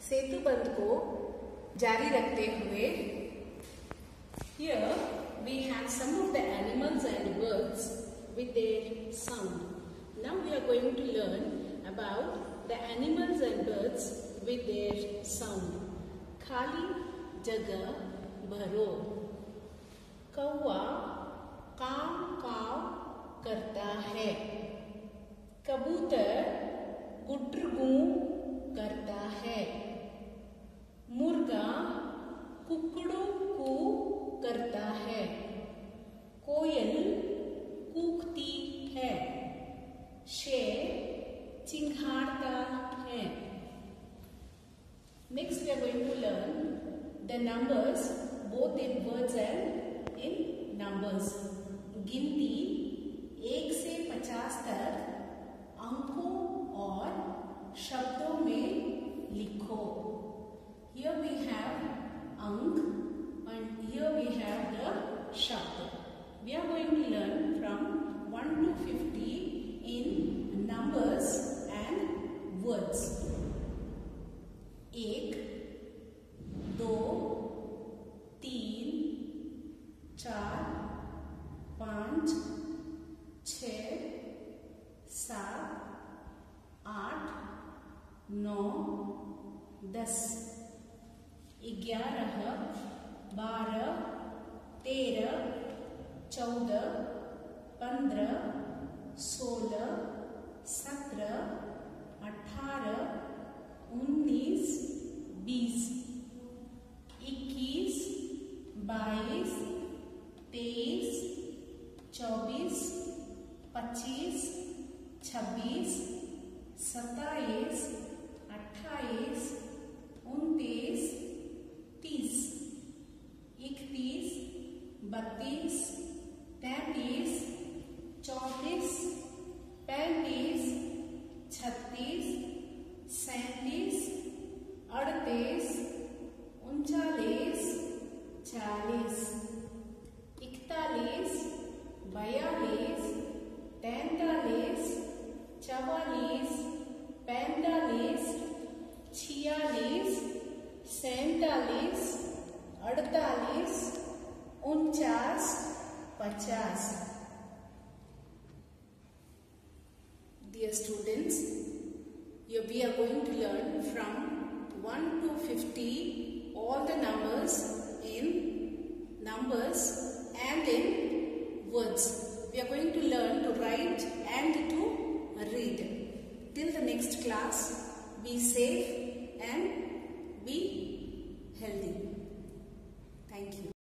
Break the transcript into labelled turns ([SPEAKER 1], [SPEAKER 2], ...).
[SPEAKER 1] सेतुबंध को जारी रखते हुए here we have some of the animals and birds with their sound. Now we are going to learn about the animals and birds with their sound. खाली जगह भरो. कौवा काव काव करता है. कबूतर गुटरगू करता है. मुर्गा कुकड़ू कू करता है. कोयल कूकती है. शेर चिंघाड़ता है. Next we are going to learn the numbers both in words and in numbers. गिनती 1 से 50 तक अंकों और शब्दों में लिखो. Here we have अंक and here we have the shabd. We are going to learn from 1 to 50 in numbers and words. 1 2 3 4 5 6 7 8 9 10 11 12 13 14 15 16 17 18 19 20 21 22 23 24 25 26 27 28 29 30 31 32 33 34 35 36 37 38 39 40 41 42 43 44 45 46 47 48 49 50. Dear students, here we are going to learn from 1 to 50 all the numbers in numbers and in words. We are going to learn to write and to read. Till the next class, be safe.